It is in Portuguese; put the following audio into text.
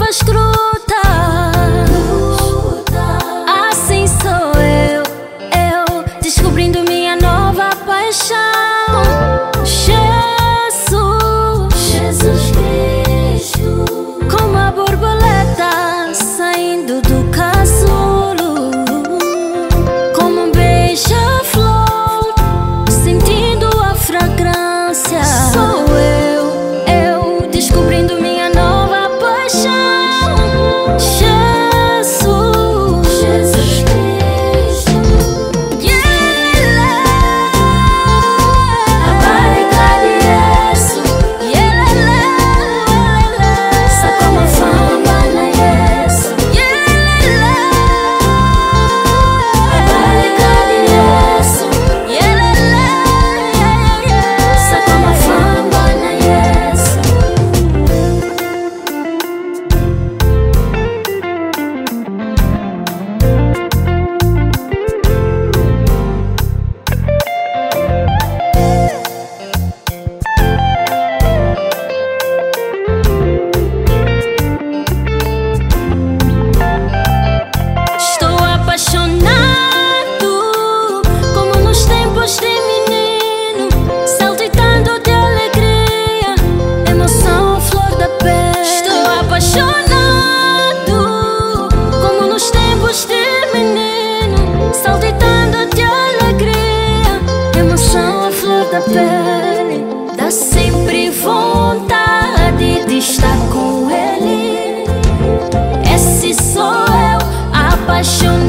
provas crudas. Assim sou eu descobrindo minha nova paixão. Jesus Cristo, como a borboleta saindo do casulo, como um beija-flor sentindo a fragrância. Sou eu descobrindo minha nova paixão. Jesus Cristo, pele, dá sempre vontade de estar com ele. Esse sou eu, apaixonado.